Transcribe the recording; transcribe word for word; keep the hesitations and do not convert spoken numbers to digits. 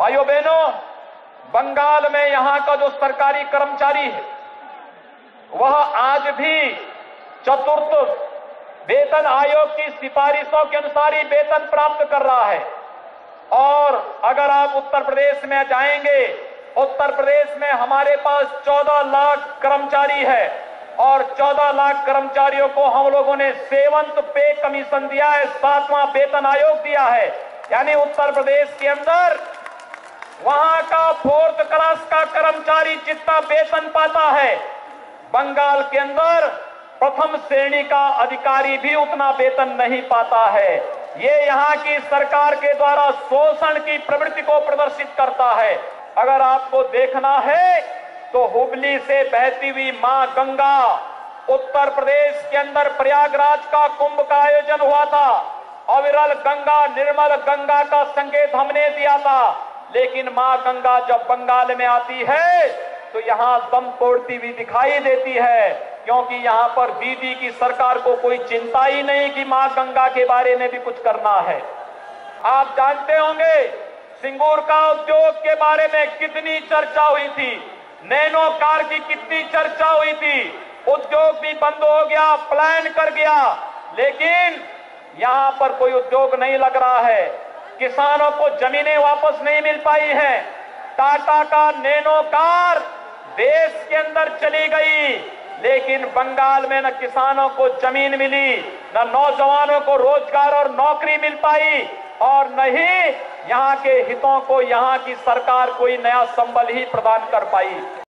भाइयों बहनों, बंगाल में यहां का जो सरकारी कर्मचारी है वह आज भी चतुर्थ वेतन आयोग की सिफारिशों के अनुसार ही वेतन प्राप्त कर रहा है। और अगर आप उत्तर प्रदेश में जाएंगे, उत्तर प्रदेश में हमारे पास चौदह लाख कर्मचारी है और चौदह लाख कर्मचारियों को हम लोगों ने सेवंथ पे कमीशन दिया है, सातवां वेतन आयोग दिया है। यानी उत्तर प्रदेश के अंदर वहां का फोर्थ क्लास का कर्मचारी जितना वेतन पाता है, बंगाल के अंदर प्रथम श्रेणी का अधिकारी भी उतना वेतन नहीं पाता है। ये यहाँ की सरकार के द्वारा शोषण की प्रवृत्ति को प्रदर्शित करता है। अगर आपको देखना है तो हुबली से बहती हुई मां गंगा, उत्तर प्रदेश के अंदर प्रयागराज का कुंभ का आयोजन हुआ था, अविरल गंगा, निर्मल गंगा का संकेत हमने दिया था। लेकिन मां गंगा जब बंगाल में आती है तो यहां दम तोड़ती हुई दिखाई देती है, क्योंकि यहां पर दीदी की सरकार को कोई चिंता ही नहीं कि मां गंगा के बारे में भी कुछ करना है। आप जानते होंगे सिंगूर का उद्योग के बारे में कितनी चर्चा हुई थी, नैनो कार की कितनी चर्चा हुई थी, उद्योग भी बंद हो गया, प्लान कर गया, लेकिन यहां पर कोई उद्योग नहीं लग रहा है। किसानों को जमीनें वापस नहीं मिल पाई हैं। टाटा का नैनो कार देश के अंदर चली गई, लेकिन बंगाल में न किसानों को जमीन मिली, न नौजवानों को रोजगार और नौकरी मिल पाई, और न ही यहां के हितों को यहां की सरकार कोई नया संबल ही प्रदान कर पाई।